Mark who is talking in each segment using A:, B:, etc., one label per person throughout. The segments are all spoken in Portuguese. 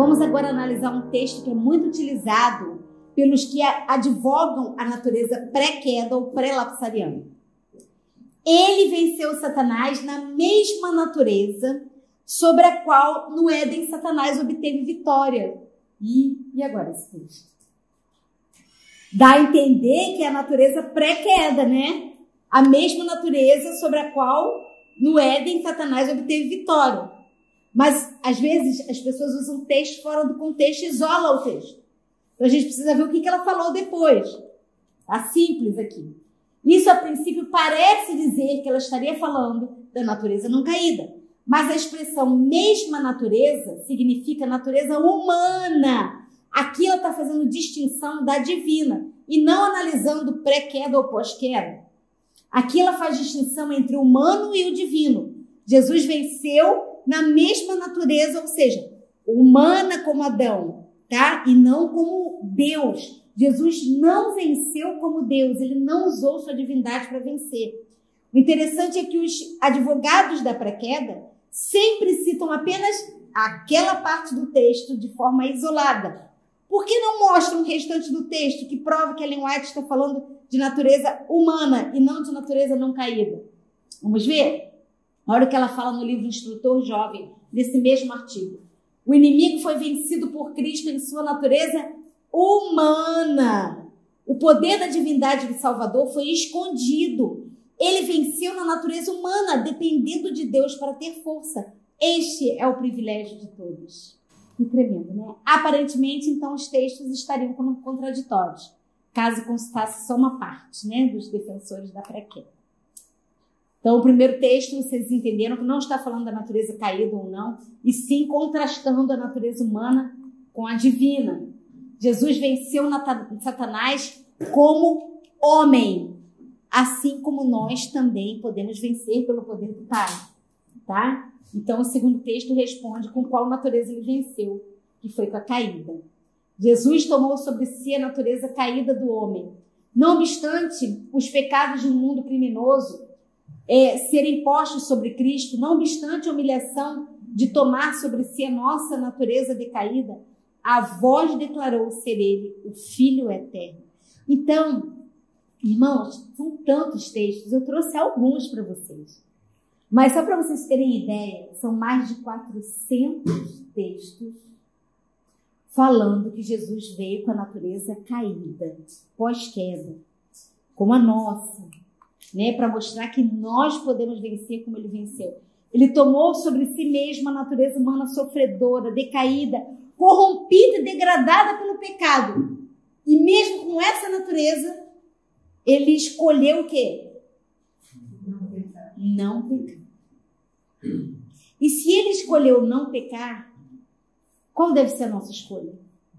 A: Vamos agora analisar um texto que é muito utilizado pelos que advogam a natureza pré-queda ou pré-lapsariana. Ele venceu Satanás na mesma natureza sobre a qual no Éden Satanás obteve vitória. E agora esse texto? Dá a entender que é a natureza pré-queda, né? A mesma natureza sobre a qual no Éden Satanás obteve vitória. Mas, às vezes, as pessoas usam o texto fora do contexto e isolam o texto. Então, a gente precisa ver o que ela falou depois. Tá simples aqui. Isso, a princípio, parece dizer que ela estaria falando da natureza não caída. Mas a expressão mesma natureza significa natureza humana. Aqui ela está fazendo distinção da divina e não analisando pré-queda ou pós-queda. Aqui ela faz distinção entre o humano e o divino. Jesus venceu na mesma natureza, ou seja, humana como Adão, tá? E não como Deus. Jesus não venceu como Deus, ele não usou sua divindade para vencer. O interessante é que os advogados da pré-queda sempre citam apenas aquela parte do texto de forma isolada. Por que não mostram o restante do texto que prova que Ellen White está falando de natureza humana e não de natureza não caída? Vamos ver? Olha o que ela fala no livro Instrutor Jovem, nesse mesmo artigo. O inimigo foi vencido por Cristo em sua natureza humana. O poder da divindade do Salvador foi escondido. Ele venceu na natureza humana, dependendo de Deus para ter força. Este é o privilégio de todos. Que tremendo, né? Aparentemente, então, os textos estariam contraditórios, caso constasse só uma parte, né, dos defensores da pré-queda. Então, o primeiro texto, vocês entenderam que não está falando da natureza caída ou não, e sim contrastando a natureza humana com a divina. Jesus venceu Satanás como homem, assim como nós também podemos vencer pelo poder do Pai, tá? Então, o segundo texto responde com qual natureza ele venceu, que foi com a caída. Jesus tomou sobre si a natureza caída do homem. Não obstante os pecados de um mundo criminoso serem postos sobre Cristo, não obstante a humilhação de tomar sobre si a nossa natureza decaída, a voz declarou ser ele o Filho eterno. Então, irmãos, são tantos textos, eu trouxe alguns para vocês. Mas só para vocês terem ideia, são mais de 400 textos falando que Jesus veio com a natureza caída, pós-queda, como a nossa, né? Para mostrar que nós podemos vencer como ele venceu. Ele tomou sobre si mesmo a natureza humana sofredora, decaída, corrompida e degradada pelo pecado. E mesmo com essa natureza, ele escolheu o quê? Não pecar. E se ele escolheu não pecar, qual deve ser a nossa escolha?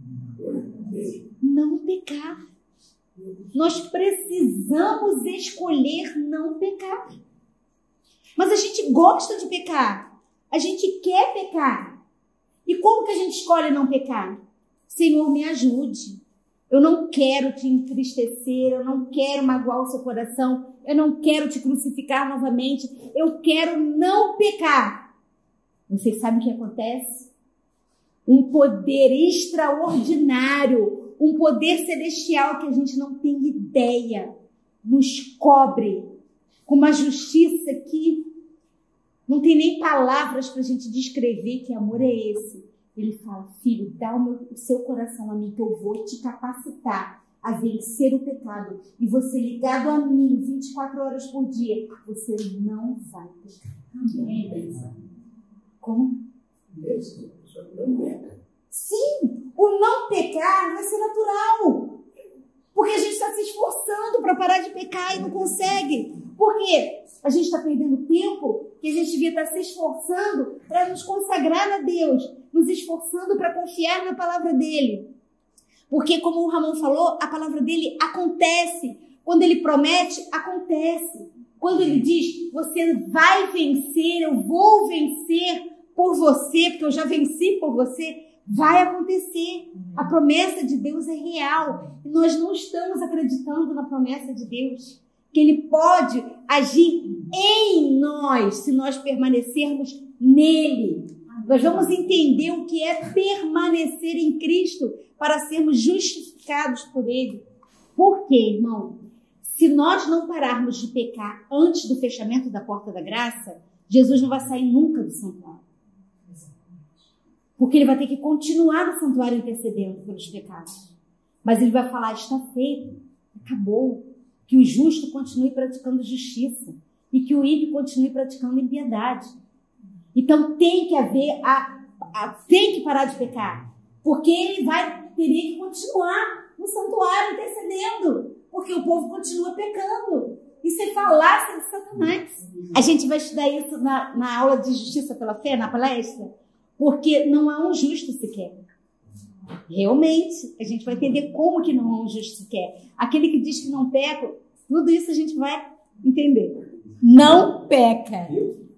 A: Não pecar. Nós precisamos escolher não pecar. Mas a gente gosta de pecar. A gente quer pecar. E como que a gente escolhe não pecar? Senhor, me ajude. Eu não quero te entristecer, eu não quero magoar o seu coração, eu não quero te crucificar novamente, eu quero não pecar. Vocês sabem o que acontece? Um poder extraordinário, um poder celestial que a gente não tem ideia, nos cobre com uma justiça que não tem nem palavras para a gente descrever que amor é esse. Ele fala, filho, dá o seu coração a mim, que eu vou te capacitar a vencer o pecado. E você ligado a mim 24 horas por dia, você não vai pecar. Como? Sim, o não pecar vai ser natural. Porque a gente está se esforçando para parar de pecar e não consegue. Por quê? A gente está perdendo tempo que a gente devia estar se esforçando para nos consagrar a Deus, nos esforçando para confiar na palavra dele. Porque, como o Ramon falou, a palavra dele acontece. Quando ele promete, acontece. Quando ele diz, você vai vencer, eu vou vencer por você, porque eu já venci por você, vai acontecer. A promessa de Deus é real. E nós não estamos acreditando na promessa de Deus, que ele pode agir em nós, se nós permanecermos nele. Nós vamos entender o que é permanecer em Cristo para sermos justificados por Ele. Por quê, irmão? Se nós não pararmos de pecar antes do fechamento da porta da graça, Jesus não vai sair nunca do santuário. Porque ele vai ter que continuar no santuário intercedendo pelos pecados. Mas ele vai falar, está feito, acabou. Que o justo continue praticando justiça e que o ímpio continue praticando impiedade. Então tem que haver, tem que parar de pecar. Porque ele teria que continuar no santuário intercedendo. Porque o povo continua pecando. Isso é falácia de Satanás. A gente vai estudar isso na aula de Justiça pela Fé, na palestra. Porque não há um justo sequer. Realmente, a gente vai entender como que não há um justo sequer. Aquele que diz que não peca, tudo isso a gente vai entender. Não peca.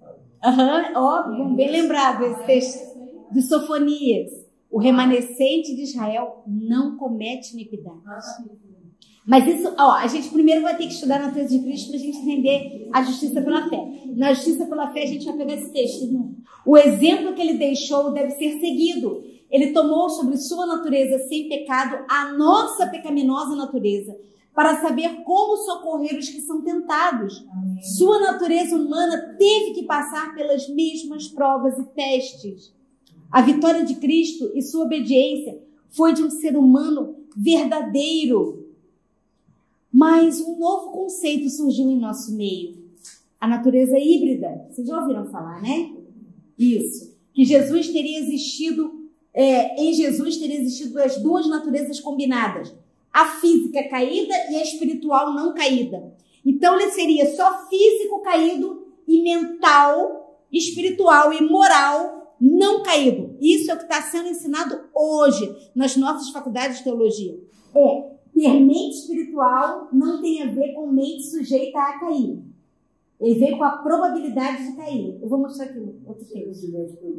A: Bem lembrado esse texto de Sofonias. O remanescente de Israel não comete iniquidade. Mas isso, a gente primeiro vai ter que estudar a natureza de Cristo para a gente entender a justiça pela fé. Na justiça pela fé, a gente vai pegar esse texto, irmão. O exemplo que ele deixou deve ser seguido. Ele tomou sobre sua natureza sem pecado a nossa pecaminosa natureza, para saber como socorrer os que são tentados. Amém. Sua natureza humana teve que passar pelas mesmas provas e testes. A vitória de Cristo e sua obediência foi de um ser humano verdadeiro. Mas um novo conceito surgiu em nosso meio. A natureza híbrida. Vocês já ouviram falar, né? Isso. Que Jesus teria existido, em Jesus teria existido as duas naturezas combinadas. A física caída e a espiritual não caída. Então ele seria só físico caído e mental, espiritual e moral não caído. Isso é o que está sendo ensinado hoje nas nossas faculdades de teologia. Ter mente espiritual não tem a ver com mente sujeita a cair. Ele veio com a probabilidade de cair. Eu vou mostrar aqui outro texto.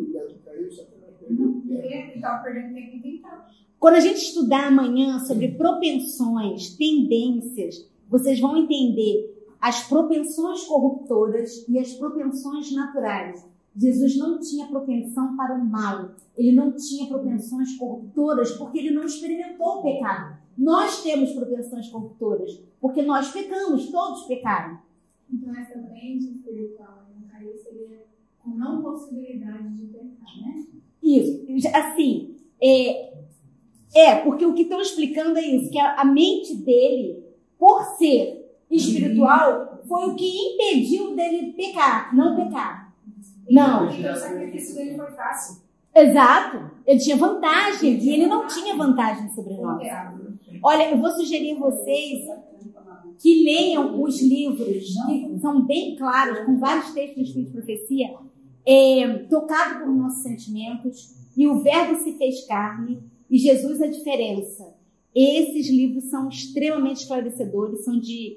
A: Quando a gente estudar amanhã sobre propensões, tendências, vocês vão entender as propensões corruptoras e as propensões naturais. Jesus não tinha propensão para o mal. Ele não tinha propensões corruptoras porque ele não experimentou o pecado. Nós temos propensões corruptoras porque nós pecamos, todos pecaram.
B: Então essa mente espiritual não caiu seria com não possibilidade de pecar, né?
A: Isso, assim, porque o que estão explicando é isso, que a mente dele, por ser espiritual, foi o que impediu dele pecar, não pecar. Não.
B: Então o sacrifício dele foi fácil.
A: Exato, ele tinha vantagem e ele não tinha vantagem sobre nós. Olha, eu vou sugerir a vocês que leiam os livros, que são bem claros, com vários textos de Espírito de Profecia, Tocado por Nossos Sentimentos, e O Verbo se fez carne, e Jesus a Diferença. Esses livros são extremamente esclarecedores, são de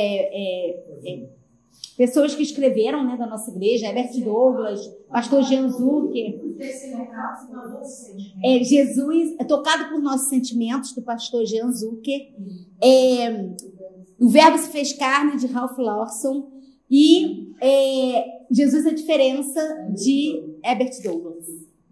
A: pessoas que escreveram, né, da nossa igreja, Herbert Douglas, Pastor Jean Zucker. Jesus, Tocado por Nossos Sentimentos, do Pastor Jean Zucker. O Verbo se fez carne, de Ralph Lawson, e Jesus a Diferença, de Herbert Douglas.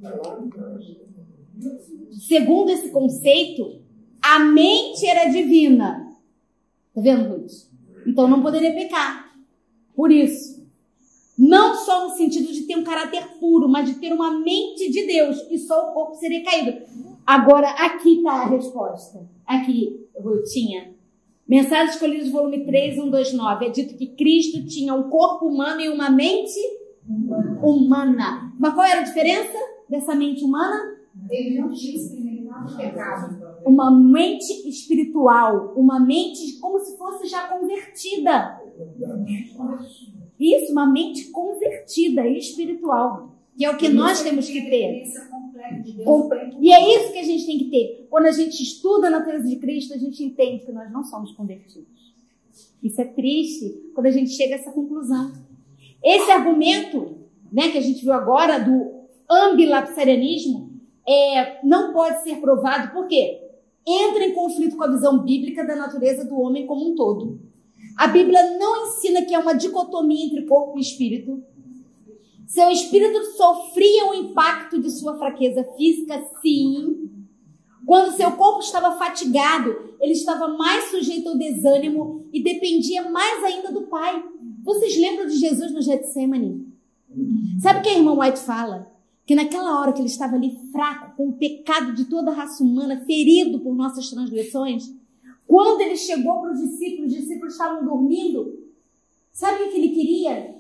A: Segundo esse conceito, a mente era divina. Tá vendo, Ruth? Então não poderia pecar. Por isso, não só no sentido de ter um caráter puro, mas de ter uma mente de Deus, e só o corpo seria caído. Agora, aqui está a resposta. Aqui, Rutinha. Mensagem Escolhidas, volume 3, 129. É dito que Cristo tinha um corpo humano e uma mente humana. Mas qual era a diferença dessa mente humana?
B: Ele não tinha experimentado o pecado.
A: Uma mente espiritual. Uma mente como se fosse já convertida. Isso, uma mente convertida, espiritual. Que é o que nós temos que ter. E é isso que a gente tem que ter. Quando a gente estuda a natureza de Cristo, a gente entende que nós não somos convertidos. Isso é triste quando a gente chega a essa conclusão. Esse argumento, né, que a gente viu agora do ambilapsarianismo não pode ser provado porque entra em conflito com a visão bíblica da natureza do homem como um todo. A Bíblia não ensina que há uma dicotomia entre corpo e espírito. Seu espírito sofria o impacto de sua fraqueza física, sim. Quando seu corpo estava fatigado, ele estava mais sujeito ao desânimo e dependia mais ainda do Pai. Vocês lembram de Jesus no Getsêmani? Sabe o que a irmã White fala? Que naquela hora que ele estava ali fraco, com o pecado de toda a raça humana, ferido por nossas transgressões, quando ele chegou para os discípulos estavam dormindo, sabe o que ele queria?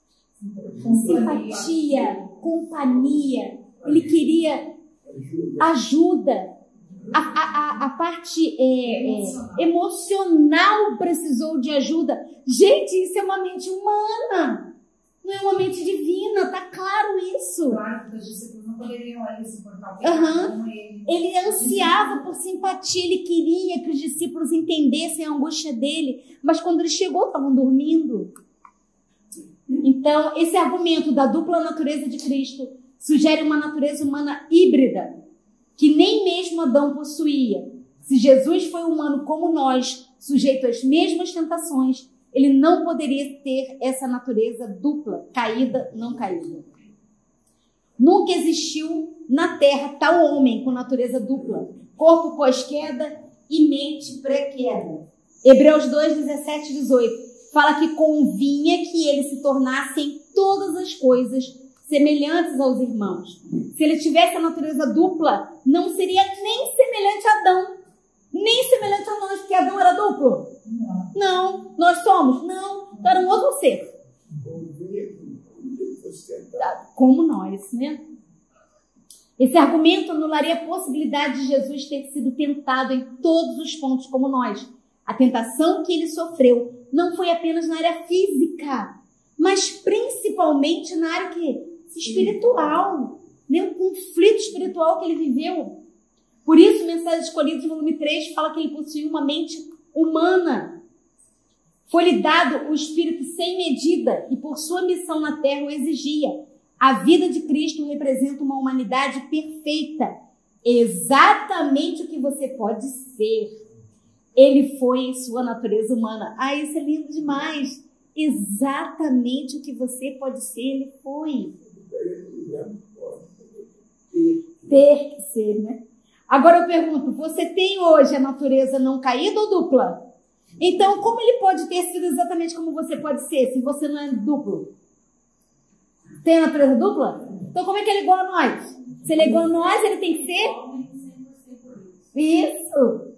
A: Simpatia, companhia. Ele queria ajuda. A parte emocional precisou de ajuda. Gente, isso é uma mente humana. Não é uma mente divina, tá claro isso?
B: Claro, porque os discípulos não poderiam ali se portar
A: Ele ansiava por simpatia, ele queria que os discípulos entendessem a angústia dele, mas quando ele chegou, estavam dormindo. Então, esse argumento da dupla natureza de Cristo sugere uma natureza humana híbrida, que nem mesmo Adão possuía. Se Jesus foi humano como nós, sujeito às mesmas tentações, ele não poderia ter essa natureza dupla, caída, não caída. Nunca existiu na Terra tal homem com natureza dupla, corpo pós-queda e mente pré-queda. Hebreus 2, 17 e 18 fala que convinha que ele se tornasse em todas as coisas semelhantes aos irmãos. Se ele tivesse a natureza dupla, não seria nem semelhante a Adão, nem semelhante a nós, porque Adão era duplo. Não, nós somos. Não, era um outro ser. Como nós, né? Esse argumento anularia a possibilidade de Jesus ter sido tentado em todos os pontos como nós. A tentação que ele sofreu não foi apenas na área física, mas principalmente na área espiritual, né? O conflito espiritual que ele viveu. Por isso, Mensagem Escolhida, volume 3, fala que ele possuía uma mente humana. Foi-lhe dado o Espírito sem medida e por sua missão na terra o exigia. A vida de Cristo representa uma humanidade perfeita. Exatamente o que você pode ser. Ele foi em sua natureza humana. Ah, isso é lindo demais. Exatamente o que você pode ser, ele foi. Ter que ser, né? Agora eu pergunto, você tem hoje a natureza não caída ou dupla? Então, como ele pode ter sido exatamente como você pode ser, se você não é duplo? Tem a natureza dupla? Então, como é que ele é igual a nós? Se ele é igual a nós, ele tem que ser? Isso!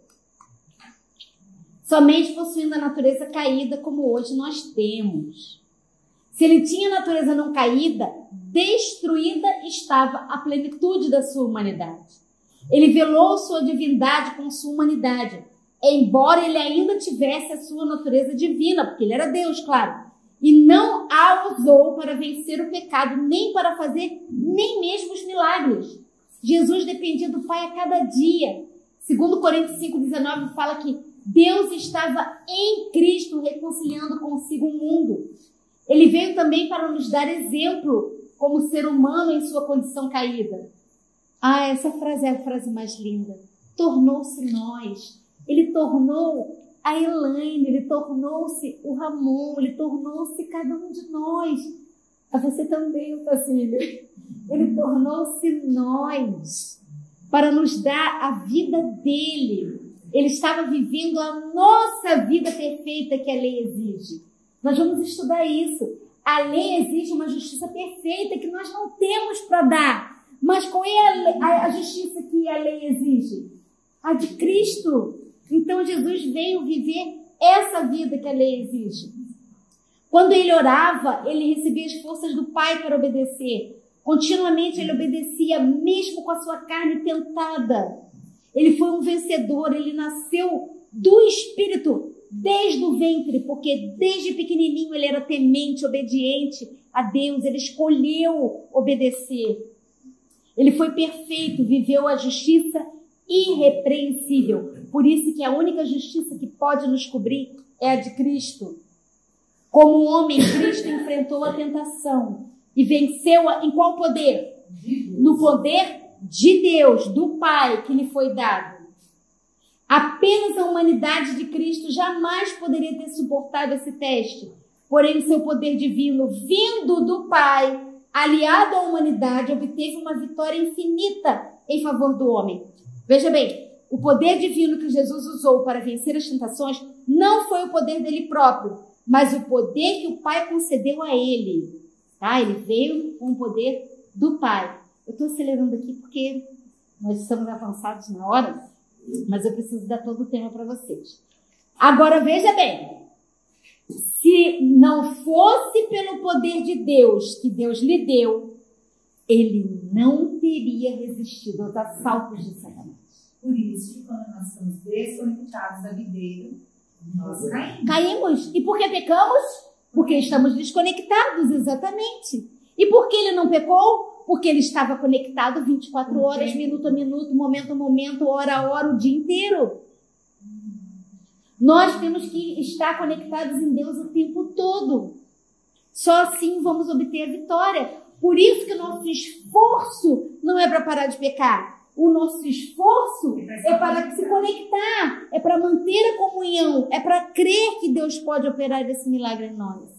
A: Somente possuindo a natureza caída, como hoje nós temos. Se ele tinha a natureza não caída, destruída estava a plenitude da sua humanidade. Ele velou sua divindade com sua humanidade, embora ele ainda tivesse a sua natureza divina, porque ele era Deus, claro, e não a usou para vencer o pecado, nem para fazer nem mesmo os milagres. Jesus dependia do Pai a cada dia. Segundo Coríntios 5,19 fala que Deus estava em Cristo reconciliando consigo o mundo. Ele veio também para nos dar exemplo como ser humano em sua condição caída. Ah, essa frase é a frase mais linda. Tornou-se nós. Ele tornou a Elaine, ele tornou-se o Ramon, ele tornou-se cada um de nós. A você também, Tacílio. Ele tornou-se nós para nos dar a vida dele. Ele estava vivendo a nossa vida perfeita que a lei exige. Nós vamos estudar isso. A lei exige uma justiça perfeita que nós não temos para dar. Mas qual é a justiça que a lei exige? A de Cristo. Então Jesus veio viver essa vida que a lei exige. Quando ele orava, ele recebia as forças do Pai para obedecer. Continuamente ele obedecia, mesmo com a sua carne tentada. Ele foi um vencedor, ele nasceu do Espírito desde o ventre, porque desde pequenininho ele era temente, obediente a Deus, ele escolheu obedecer. Ele foi perfeito, viveu a justiça irrepreensível. Por isso que a única justiça que pode nos cobrir é a de Cristo. Como homem, Cristo enfrentou a tentação e venceu-a em qual poder? No poder de Deus, do Pai, que lhe foi dado. Apenas a humanidade de Cristo jamais poderia ter suportado esse teste. Porém, o seu poder divino, vindo do Pai, aliado à humanidade, obteve uma vitória infinita em favor do homem. Veja bem, o poder divino que Jesus usou para vencer as tentações não foi o poder dele próprio, mas o poder que o Pai concedeu a ele. Tá? Ele veio com o poder do Pai. Eu estou acelerando aqui porque nós estamos avançados na hora, mas eu preciso dar todo o tema para vocês. Agora, veja bem, se não fosse pelo poder de Deus que Deus lhe deu, ele não teria resistido aos assaltos de Satanás.
B: Por isso, quando nós estamos desconectados da videira, nós caímos.
A: Caímos. E por que pecamos? Porque estamos desconectados, exatamente. E por que ele não pecou? Porque ele estava conectado 24 horas, minuto a minuto, momento a momento, hora a hora, o dia inteiro. Nós temos que estar conectados em Deus o tempo todo. Só assim vamos obter a vitória. Por isso que o nosso esforço não é para parar de pecar. O nosso esforço é para se conectar, é para manter a comunhão, é para crer que Deus pode operar esse milagre em nós.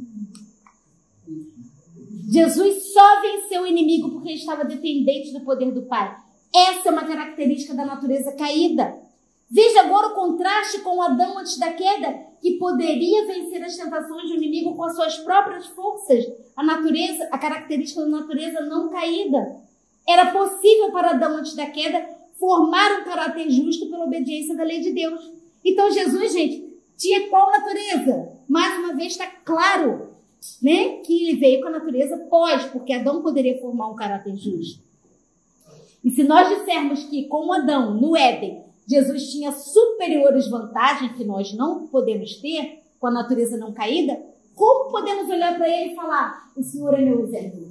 A: Jesus só venceu o inimigo porque estava dependente do poder do Pai. Essa é uma característica da natureza caída. Veja agora o contraste com Adão antes da queda, que poderia vencer as tentações do inimigo com as suas próprias forças. A característica da natureza não caída. Era possível para Adão antes da queda formar um caráter justo pela obediência da lei de Deus. Então Jesus, gente, tinha qual natureza? Mais uma vez está claro, né, que ele veio com a natureza pós, porque Adão poderia formar um caráter justo. E se nós dissermos que, como Adão, no Éden, Jesus tinha superiores vantagens que nós não podemos ter com a natureza não caída, como podemos olhar para ele e falar, o Senhor é meu exemplo?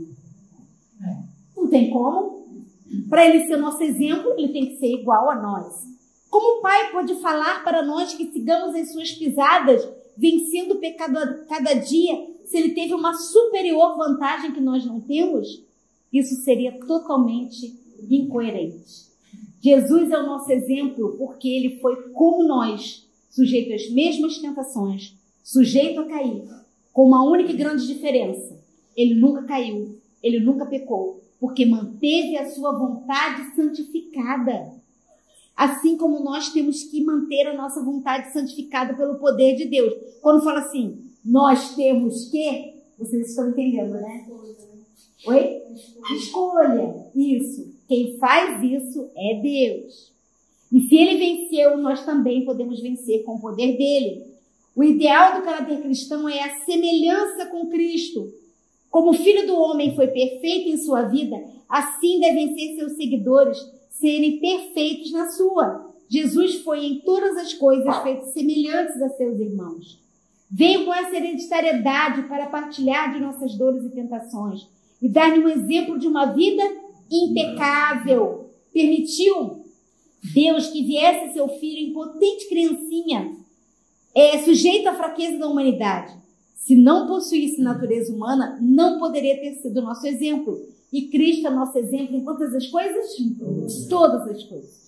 A: Não tem como. Para ele ser nosso exemplo, ele tem que ser igual a nós. Como o Pai pode falar para nós que sigamos as suas pisadas, vencendo o pecado a cada dia, se ele teve uma superior vantagem que nós não temos? Isso seria totalmente incoerente. Jesus é o nosso exemplo porque ele foi como nós, sujeito às mesmas tentações, sujeito a cair, com uma única e grande diferença. Ele nunca caiu, ele nunca pecou, porque manteve a sua vontade santificada. Assim como nós temos que manter a nossa vontade santificada pelo poder de Deus. Quando fala assim, nós temos que... Vocês estão entendendo, né? Oi? Escolha. Isso. Quem faz isso é Deus. E se ele venceu, nós também podemos vencer com o poder dele. O ideal do caráter cristão é a semelhança com Cristo. Como o Filho do Homem foi perfeito em sua vida, assim devem ser seus seguidores, serem perfeitos na sua. Jesus foi em todas as coisas feito semelhantes a seus irmãos. Veio com essa hereditariedade para partilhar de nossas dores e tentações e dar-lhe um exemplo de uma vida impecável. Permitiu Deus que viesse seu filho, impotente criancinha, sujeito à fraqueza da humanidade. Se não possuísse natureza humana, não poderia ter sido nosso exemplo. E Cristo é nosso exemplo em quantas as coisas? Todas as coisas.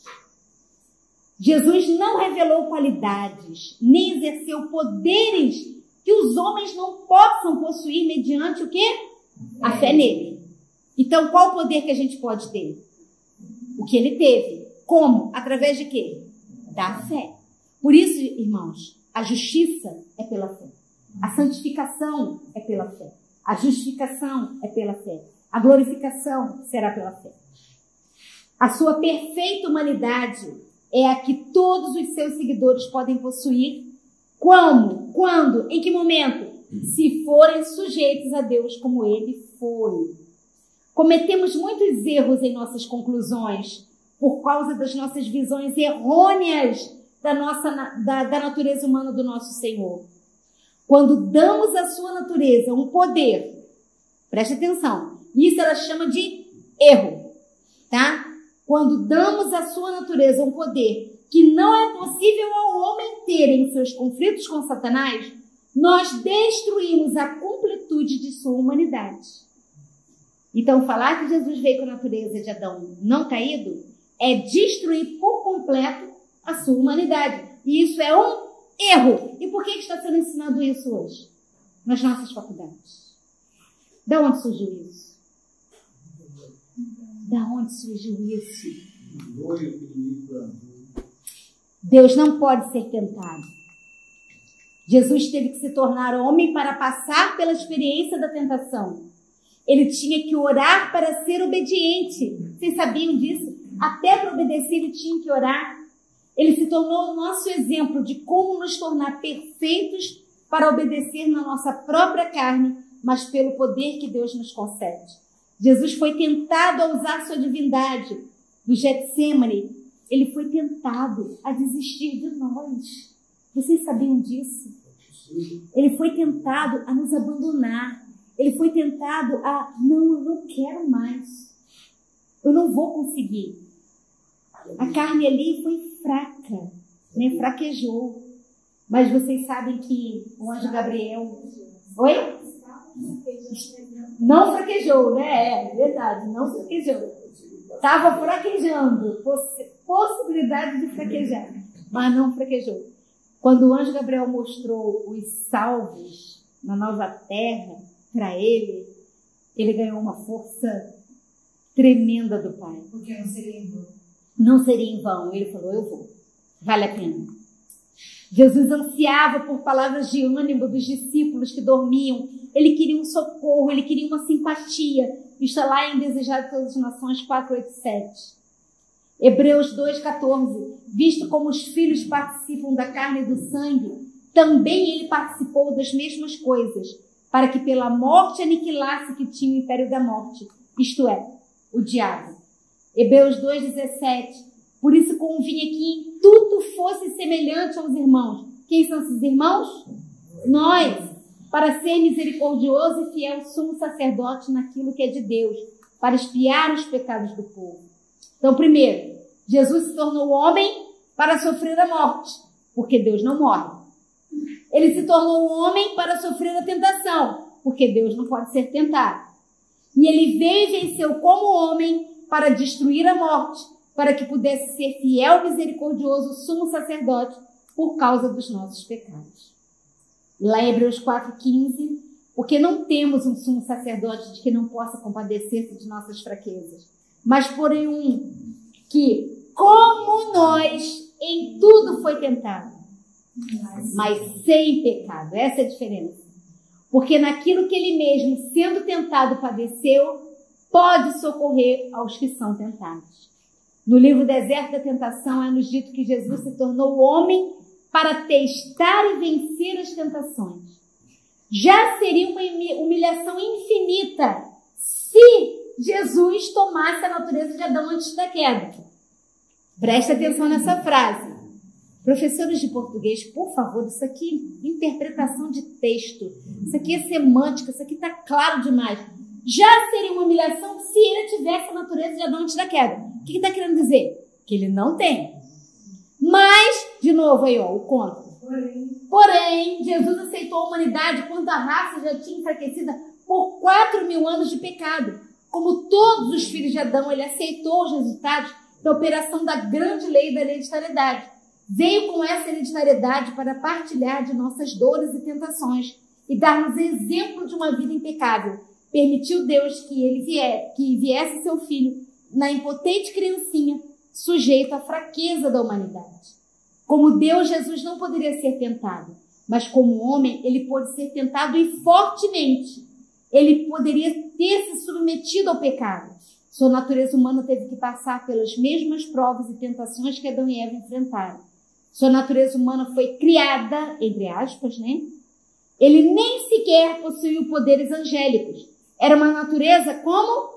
A: Jesus não revelou qualidades, nem exerceu poderes que os homens não possam possuir mediante o quê? A fé nele. Então, qual o poder que a gente pode ter? O que ele teve. Como? Através de quê? Da fé. Por isso, irmãos, a justiça é pela fé. A santificação é pela fé. A justificação é pela fé. A glorificação será pela fé. A sua perfeita humanidade é a que todos os seus seguidores podem possuir. Como? Quando? Em que momento? Se forem sujeitos a Deus como ele foi. Cometemos muitos erros em nossas conclusões por causa das nossas visões errôneas da natureza humana do nosso Senhor. Quando damos à sua natureza um poder, preste atenção, isso ela chama de erro, tá? Quando damos à sua natureza um poder que não é possível ao homem ter em seus conflitos com Satanás, nós destruímos a completude de sua humanidade. Então, falar que Jesus veio com a natureza de Adão não caído é destruir por completo a sua humanidade. E isso é um erro. E por que está sendo ensinado isso hoje? Nas nossas faculdades. De onde surgiu isso? Da onde surgiu isso? Deus não pode ser tentado. Jesus teve que se tornar homem para passar pela experiência da tentação. Ele tinha que orar para ser obediente. Vocês sabiam disso? Até para obedecer ele tinha que orar. Ele se tornou o nosso exemplo de como nos tornar perfeitos para obedecer na nossa própria carne, mas pelo poder que Deus nos concede. Jesus foi tentado a usar sua divindade. No Getsêmani, ele foi tentado a desistir de nós. Vocês sabiam disso? Ele foi tentado a nos abandonar. Ele foi tentado a, não, eu não quero mais. Eu não vou conseguir. A carne ali foi fraca, né? Fraquejou. Mas vocês sabem que o anjo Gabriel... Oi? Não fraquejou, né? É verdade, não fraquejou. Estava fraquejando, possibilidade de fraquejar, mas não fraquejou. Quando o anjo Gabriel mostrou os salvos na nova terra para ele, ele ganhou uma força tremenda do Pai.
B: Porque não seria em vão.
A: Não seria em vão. Ele falou, eu vou. Vale a pena. Jesus ansiava por palavras de ânimo dos discípulos que dormiam. Ele queria um socorro, ele queria uma simpatia. Isso é lá em Desejado pelas as Nações 4:8-7. Hebreus 2:14. Visto como os filhos participam da carne e do sangue, também ele participou das mesmas coisas, para que pela morte aniquilasse que tinha o império da morte, isto é, o diabo. Hebreus 2:17. Por isso convinha que em tudo fosse semelhante aos irmãos. Quem são esses irmãos? Nós, para ser misericordioso e fiel sumo sacerdote naquilo que é de Deus, para expiar os pecados do povo. Então, primeiro, Jesus se tornou homem para sofrer a morte, porque Deus não morre. Ele se tornou homem para sofrer a tentação, porque Deus não pode ser tentado. E ele veio e venceu como homem para destruir a morte, para que pudesse ser fiel, misericordioso, sumo sacerdote por causa dos nossos pecados. Lá em Hebreus 4:15, porque não temos um sumo sacerdote de que não possa compadecer-se de nossas fraquezas, mas porém um que, como nós, em tudo foi tentado, mas sem pecado. Essa é a diferença. Porque naquilo que ele mesmo, sendo tentado, padeceu, pode socorrer aos que são tentados. No livro Deserto da Tentação é nos dito que Jesus se tornou homem para testar e vencer as tentações. Já seria uma humilhação infinita se Jesus tomasse a natureza de Adão antes da queda. Presta atenção nessa frase. Professores de português, por favor, isso aqui é interpretação de texto. Isso aqui é semântica, isso aqui está claro demais. Já seria uma humilhação se ele tivesse a natureza de Adão antes da queda. O que está querendo dizer? Que ele não tem. Mas, de novo aí, ó, o contra. Porém, Jesus aceitou a humanidade quando a raça já tinha enfraquecida por 4.000 anos de pecado. Como todos os filhos de Adão, ele aceitou os resultados da operação da grande lei da hereditariedade. Veio com essa hereditariedade para partilhar de nossas dores e tentações e dar-nos exemplo de uma vida impecável. Permitiu Deus que viesse seu filho na impotente criancinha, sujeito à fraqueza da humanidade. Como Deus, Jesus não poderia ser tentado, mas como homem, ele pôde ser tentado e fortemente. Ele poderia ter se submetido ao pecado. Sua natureza humana teve que passar pelas mesmas provas e tentações que Adão e Eva enfrentaram. Sua natureza humana foi criada, entre aspas, né? Ele nem sequer possuía poderes angélicos. Era uma natureza como?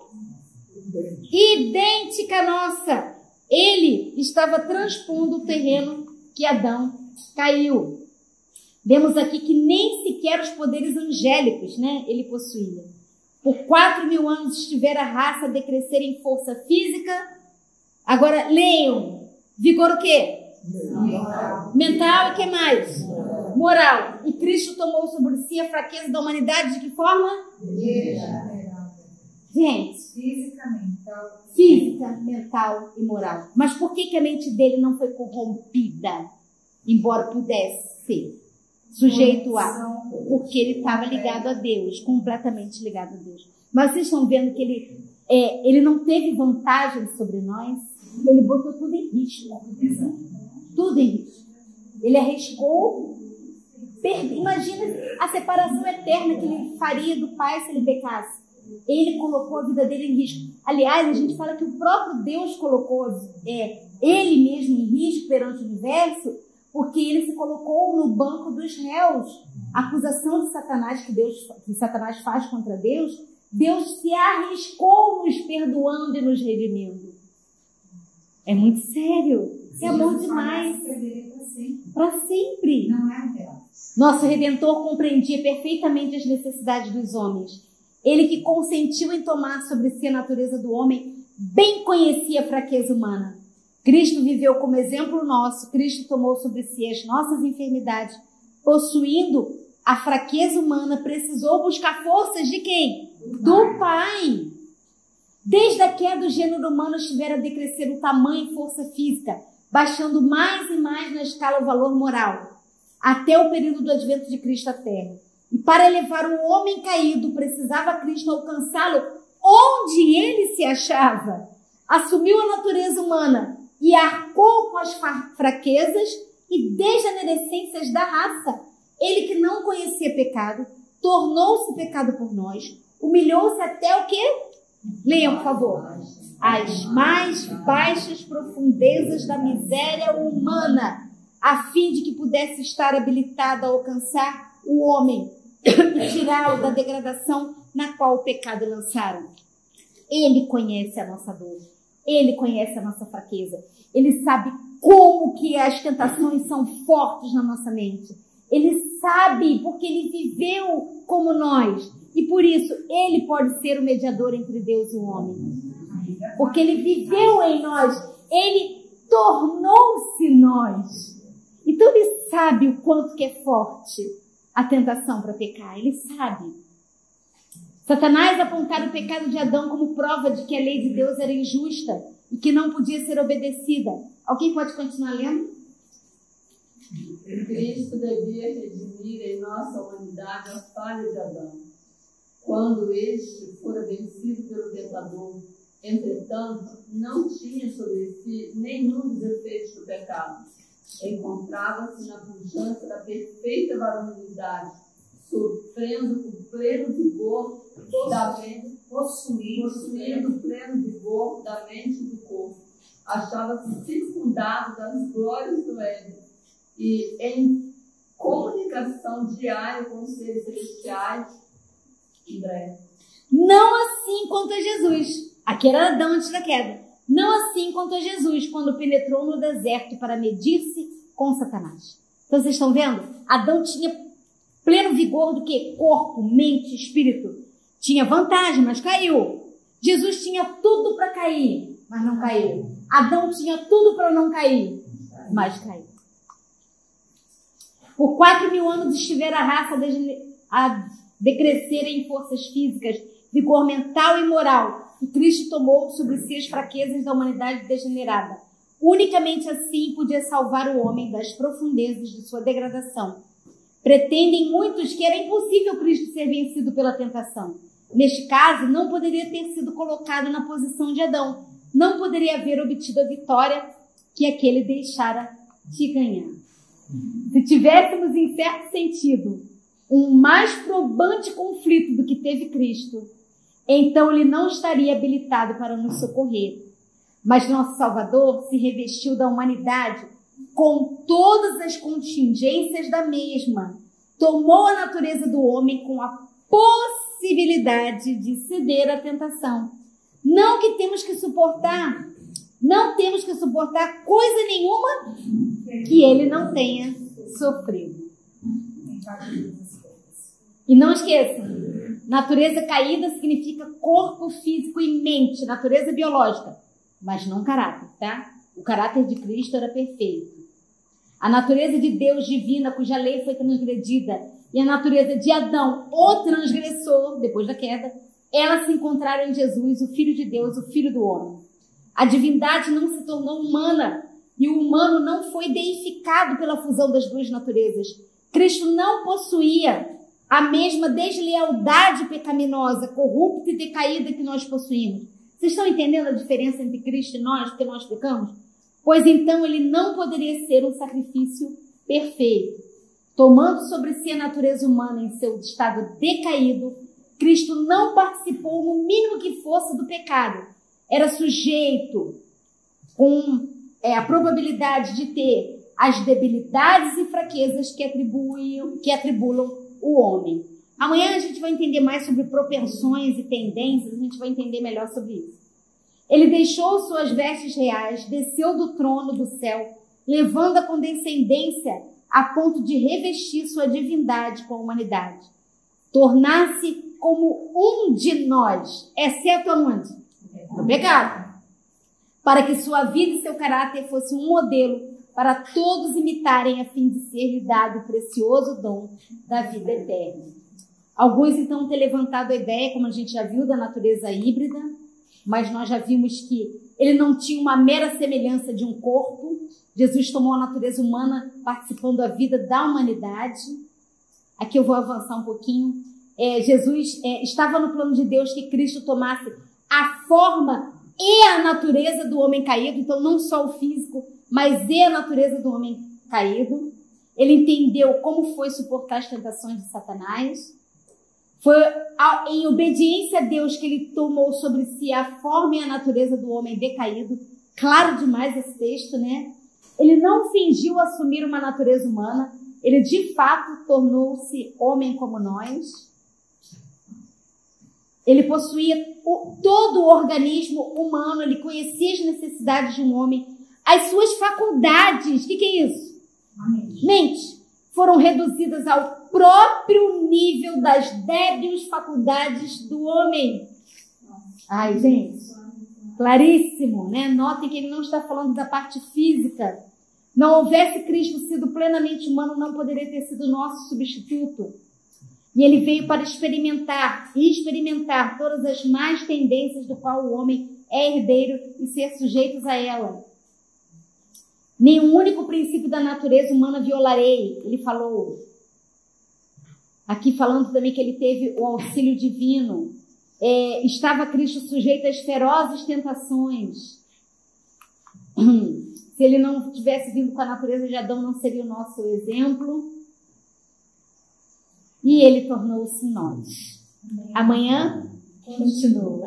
A: Idêntica à nossa. Ele estava transpondo o terreno que Adão caiu. Vemos aqui que nem sequer os poderes angélicos, né, ele possuía. Por 4.000 anos estivera a raça a decrescer em força física. Agora, leiam. Vigor o quê? Mental e o que mais? Moral. E Cristo tomou sobre si a fraqueza da humanidade de que forma? Gente, física, mental e moral. Mas por que a mente dele não foi corrompida? Embora pudesse ser sujeito a... Porque ele estava ligado a Deus, completamente ligado a Deus. Mas vocês estão vendo que ele ele não teve vantagem sobre nós, ele botou tudo em risco. Tudo em risco. Ele arriscou. Imagina a separação eterna que ele faria do Pai se ele pecasse. Ele colocou a vida dele em risco. Aliás, a gente fala que o próprio Deus colocou ele mesmo em risco perante o universo, porque ele se colocou no banco dos réus. A acusação de Satanás que Satanás faz contra Deus, Deus se arriscou nos perdoando e nos redimindo. É muito sério. É amor demais. Para sempre.
B: Não é dela.
A: Nosso Redentor compreendia perfeitamente as necessidades dos homens. Ele que consentiu em tomar sobre si a natureza do homem, bem conhecia a fraqueza humana. Cristo viveu como exemplo nosso. Cristo tomou sobre si as nossas enfermidades. Possuindo a fraqueza humana, precisou buscar forças de quem? Do Pai. Desde a queda do gênero humano estivera a decrescer o tamanho e força física, baixando mais e mais na escala o valor moral, até o período do advento de Cristo à Terra. E para elevar o homem caído, precisava Cristo alcançá-lo onde ele se achava. Assumiu a natureza humana e arcou com as fraquezas e degenerescências da raça. Ele que não conhecia pecado, tornou-se pecado por nós, humilhou-se até o quê? Leiam, por favor. As mais baixas profundezas da miséria humana, a fim de que pudesse estar habilitado a alcançar o homem e tirá-lo da degradação na qual o pecado lançaram. Ele conhece a nossa dor, ele conhece a nossa fraqueza, ele sabe como que as tentações são fortes na nossa mente. Ele sabe porque ele viveu como nós e por isso ele pode ser o mediador entre Deus e o homem. Porque ele viveu em nós, ele tornou-se nós. Então ele sabe o quanto que é forte a tentação para pecar, ele sabe. Satanás apontara o pecado de Adão como prova de que a lei de Deus era injusta e que não podia ser obedecida. Alguém pode continuar lendo?
C: Cristo devia redimir em nossa humanidade a falha de Adão, quando este fora vencido pelo tentador. Entretanto, não tinha sobre si nenhum dos efeitos do pecado. Encontrava-se na pujança da perfeita varonilidade, sofrendo com pleno vigor da mente, possuindo pleno vigor da mente e do corpo. Achava-se circundado das glórias do Éden e em comunicação diária com os seres celestiais em breve.
A: Não assim quanto a Jesus. Aqui era Adão antes da queda. Não assim quanto a Jesus, quando penetrou no deserto para medir-se com Satanás. Então vocês estão vendo? Adão tinha pleno vigor do que? Corpo, mente, espírito. Tinha vantagem, mas caiu. Jesus tinha tudo para cair, mas não caiu. Adão tinha tudo para não cair, mas caiu. Por 4.000 anos estivera a raça a decrescer em forças físicas, vigor mental e moral, e Cristo tomou sobre si as fraquezas da humanidade degenerada. Unicamente assim podia salvar o homem das profundezas de sua degradação. Pretendem muitos que era impossível Cristo ser vencido pela tentação. Neste caso, não poderia ter sido colocado na posição de Adão. Não poderia haver obtido a vitória que aquele deixara de ganhar. Se tivéssemos, em certo sentido, um mais probante conflito do que teve Cristo, então ele não estaria habilitado para nos socorrer. Mas nosso Salvador se revestiu da humanidade com todas as contingências da mesma. Tomou a natureza do homem com a possibilidade de ceder à tentação. Não que temos que suportar, não temos que suportar coisa nenhuma que ele não tenha sofrido. E não esqueçam, natureza caída significa corpo físico e mente, natureza biológica, mas não caráter, tá? O caráter de Cristo era perfeito. A natureza de Deus divina, cuja lei foi transgredida, e a natureza de Adão, o transgressor, depois da queda, elas se encontraram em Jesus, o Filho de Deus, o Filho do homem. A divindade não se tornou humana, e o humano não foi deificado pela fusão das duas naturezas. Cristo não possuía a mesma deslealdade pecaminosa, corrupta e decaída que nós possuímos. Vocês estão entendendo a diferença entre Cristo e nós, porque nós pecamos? Pois então ele não poderia ser um sacrifício perfeito. Tomando sobre si a natureza humana em seu estado decaído, Cristo não participou no mínimo que fosse do pecado. Era sujeito com a probabilidade de ter as debilidades e fraquezas que atribulam o homem. Amanhã a gente vai entender mais sobre propensões e tendências, a gente vai entender melhor sobre isso. Ele deixou suas vestes reais, desceu do trono do céu, levando a condescendência a ponto de revestir sua divindade com a humanidade. Tornar-se como um de nós, exceto aonde? No pecado. Para que sua vida e seu caráter fosse um modelo para todos imitarem, a fim de ser-lhe dado o precioso dom da vida eterna. Alguns então têm levantado a ideia, como a gente já viu, da natureza híbrida, mas nós já vimos que ele não tinha uma mera semelhança de um corpo. Jesus tomou a natureza humana participando da vida da humanidade. Aqui eu vou avançar um pouquinho. Jesus estava no plano de Deus que Cristo tomasse a forma e a natureza do homem caído, então não só o físico, mas e a natureza do homem caído. Ele entendeu como foi suportar as tentações de Satanás. Foi em obediência a Deus que ele tomou sobre si a forma e a natureza do homem decaído. Claro demais esse texto, né? Ele não fingiu assumir uma natureza humana. Ele, de fato, tornou-se homem como nós. Ele possuía todo o organismo humano. Ele conhecia as necessidades de um homem. As suas faculdades, o que é isso? Mente. Foram reduzidas ao próprio nível das débeis faculdades do homem. Ai, gente, claríssimo, né? Notem que ele não está falando da parte física. Não houvesse Cristo sido plenamente humano, não poderia ter sido nosso substituto. E ele veio para experimentar todas as más tendências do qual o homem é herdeiro e ser sujeitos a ela. Nenhum único princípio da natureza humana violarei, ele falou. Aqui falando também que ele teve o auxílio divino. Estava Cristo sujeito às ferozes tentações. Se ele não tivesse vindo com a natureza de Adão, não seria o nosso exemplo. E ele tornou-se nós. Amanhã continua.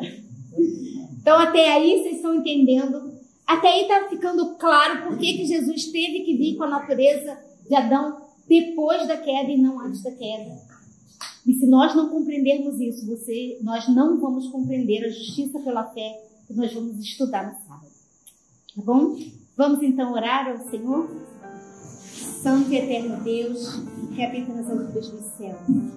A: Então até aí vocês estão entendendo. Até aí está ficando claro por que Jesus teve que vir com a natureza de Adão depois da queda e não antes da queda. E se nós não compreendermos isso, nós não vamos compreender a justiça pela fé que nós vamos estudar no sábado. Tá bom? Vamos então orar ao Senhor? Santo e eterno Deus, que habita nas alturas dos céus.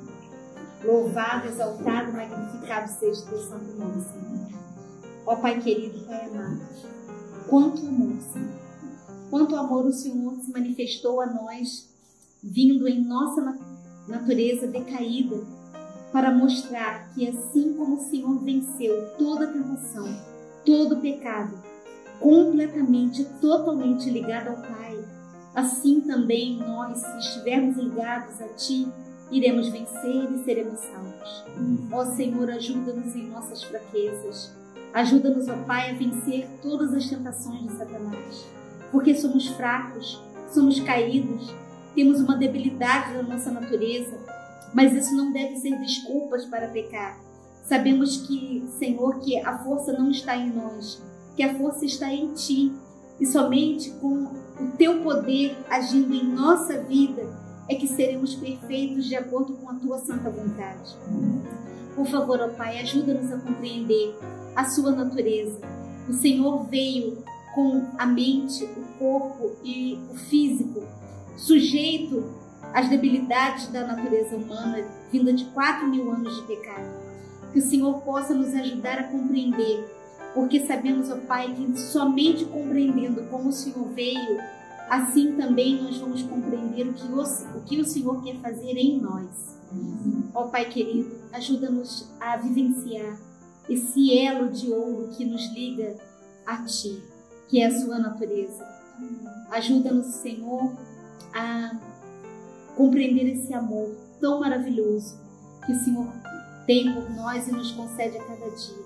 A: Louvado, exaltado, magnificado seja o teu santo nome, Senhor. Ó Pai querido, Pai amado. Quanto amor, Senhor. Quanto amor o Senhor se manifestou a nós, vindo em nossa natureza decaída, para mostrar que assim como o Senhor venceu toda a tentação, todo o pecado, completamente, totalmente ligado ao Pai, assim também nós, se estivermos ligados a Ti, iremos vencer e seremos salvos. Ó Senhor, ajuda-nos em nossas fraquezas. Ajuda-nos, ó Pai, a vencer todas as tentações de Satanás, porque somos fracos, somos caídos, temos uma debilidade da nossa natureza, mas isso não deve ser desculpas para pecar. Sabemos que, Senhor, que a força não está em nós, que a força está em Ti, e somente com o Teu poder agindo em nossa vida é que seremos perfeitos de acordo com a Tua santa vontade. Por favor, ó Pai, ajuda-nos a compreender a sua natureza. O Senhor veio com a mente, o corpo e o físico sujeito às debilidades da natureza humana, vinda de 4.000 anos de pecado. Que o Senhor possa nos ajudar a compreender, porque sabemos, ó Pai, que somente compreendendo como o Senhor veio, assim também nós vamos compreender o que o Senhor quer fazer em nós. Ó Pai querido, ajuda-nos a vivenciar esse elo de ouro que nos liga a Ti, que é a sua natureza. Ajuda-nos, Senhor, a compreender esse amor tão maravilhoso que o Senhor tem por nós e nos concede a cada dia.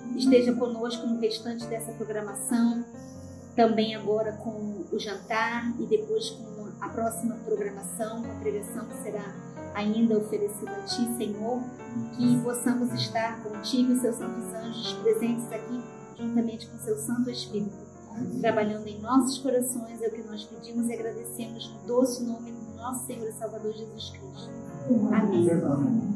A: esteja conosco no restante dessa programação, também agora com o jantar e depois com a próxima programação, uma pregação que será ainda oferecida a Ti, Senhor, que possamos estar contigo e seus santos anjos presentes aqui, juntamente com seu Santo Espírito, trabalhando em nossos corações. É o que nós pedimos e agradecemos no doce nome do nosso Senhor e Salvador Jesus Cristo. Amém.